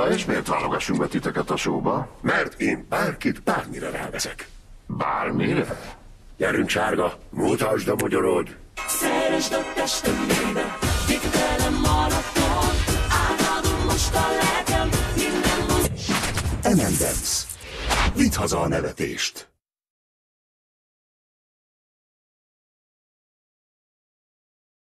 Na és miért válogassunk be titeket a showba? Mert én bárkit bármire ráveszek. Bármire? Gyerünk, sárga, mutasd a magyarod! Szeresd a testembe, vidd velem maraton, átadom most a lelkem, minden most. M&M's. Vidd haza a nevetést!